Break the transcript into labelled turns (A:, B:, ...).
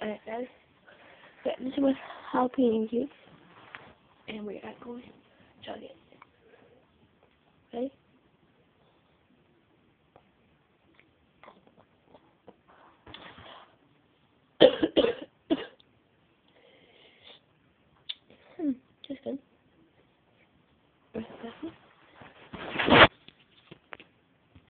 A: Alright guys, this was jalapeno juice, and we're going to chug it. Ready? Just good.